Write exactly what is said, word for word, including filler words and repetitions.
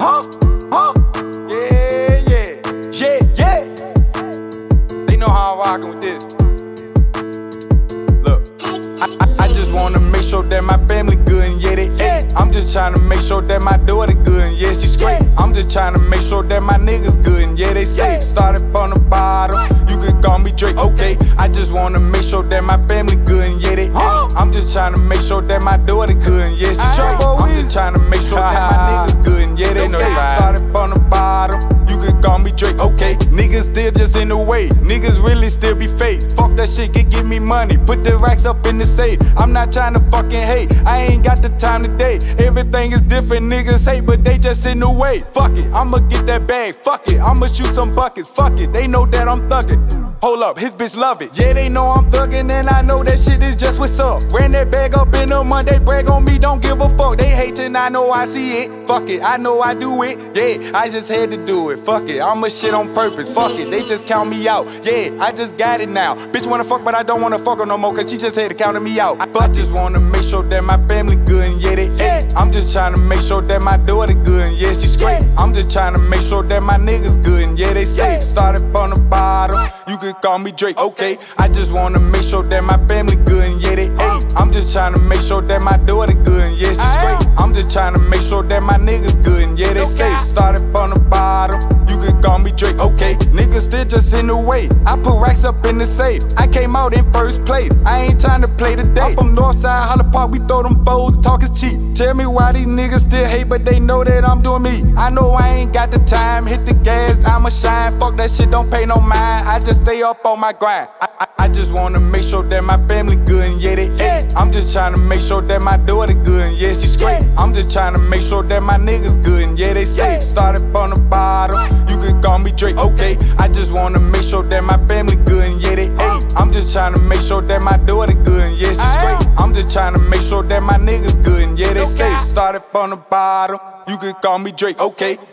Huh? Huh? Yeah, yeah, yeah, yeah. They know how I'm rockin' with this. Look, I, I, I just wanna make sure that my family good and yeah, they yeah. I'm just tryna make sure that my daughter good and yeah, she straight. I'm just tryna make sure that my niggas good and yeah, they safe. Started from the bottom, you can call me Drake, okay. I just wanna make sure that my family good and yeah, they yeah. I'm just tryna make sure that my daughter good and yeah, she straight. I'm just tryna make sure that my niggas good and yeah, they safe. Started from the bottom, you can call me Drake, okay. Niggas still just in the way, niggas really still be fake. Fuck that shit, get give me money, put the racks up in the safe. I'm not tryna fucking hate, I ain't got the time today. Everything is different, niggas hate, but they just in the way. Fuck it, I'ma get that bag, fuck it, I'ma shoot some buckets, fuck it, they know that I'm thuggin'. Hold up, his bitch love it. Yeah, they know I'm thuggin' and I know that shit is just what's up. Ran that bag up in the Monday, brag on me, don't give a fuck. They hatin', I know I see it. Fuck it, I know I do it. Yeah, I just had to do it. Fuck it, I'ma shit on purpose. Fuck it, they just count me out. Yeah, I just got it now. Bitch wanna fuck, but I don't wanna fuck her no more, cause she just had to count me out. I, I just wanna make sure that my family good and yeah, they yeah. I'm just tryna make sure that my daughter good and yeah, she straight. I'm just tryna make sure that my niggas good and yeah, they safe. Started from the bottom, you can call me Drake, okay. I just wanna make sure that my family good and yeah, they ate. I'm just tryna make sure that my daughter good and yeah, she straight. I'm just tryna make sure that my niggas good and yeah, they safe. Started from the bottom, you can call me Drake, okay. Niggas still just in the way, I put racks up in the safe. I came out in first place, I ain't tryna play today. I'm from Northside, Holland Park, we throw them foes, talk is cheap. Tell me why these niggas still hate, but they know that I'm doing me. I know I ain't got the time, hit the gas, I'ma shine. Fuck that shit, don't pay no mind, I just stay up on my grind. I, I, I just wanna make sure that my family good and yeah, they yeah. I'm just tryna make sure that my daughter good and yeah, she straight. I'm just tryna make sure that my niggas good and yeah, they safe. Started from the bottom, you can call me Drake, okay. I just wanna make sure that my family good and yeah, they ate. I'm just tryna make sure that my daughter good and yeah, she straight. I'm just tryna make sure that my niggas good and yeah, they safe. Started from the bottom, you can call me Drake, okay.